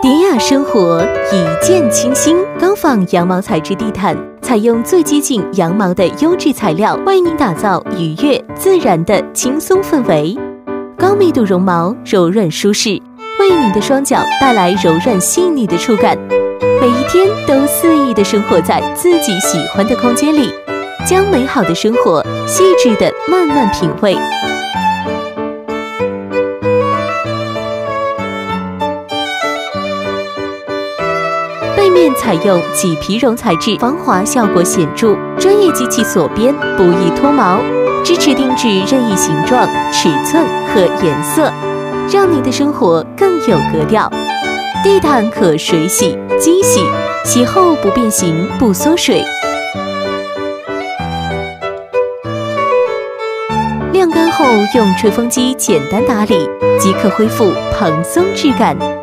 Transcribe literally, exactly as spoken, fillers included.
典雅生活，一键清新，高仿羊毛材质地毯，采用最接近羊毛的优质材料，为您打造愉悦自然的轻松氛围。高密度绒毛，柔润舒适，为您的双脚带来柔软细腻的触感。每一天都肆意地生活在自己喜欢的空间里，将美好的生活细致地慢慢品味。背面采用麂皮绒材质，防滑效果显著，专业机器锁边，不易脱毛，支持定制任意形状、尺寸和颜色，让您的生活更有格调。地毯可水洗、机洗，洗后不变形、不缩水，晾干后用吹风机简单打理，即可恢复蓬松质感。